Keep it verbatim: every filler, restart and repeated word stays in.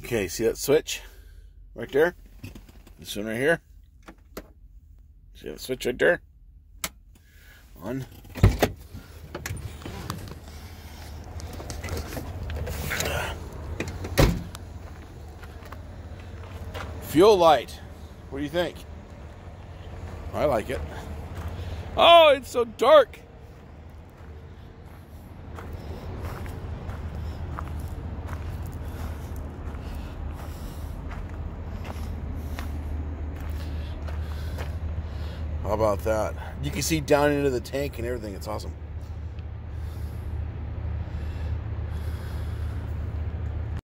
Okay, see that switch right there? This one right here. See that switch right there? On. Fuel light. What do you think? I like it. Oh, it's so dark. How about that? You can see down into the tank and everything. It's awesome.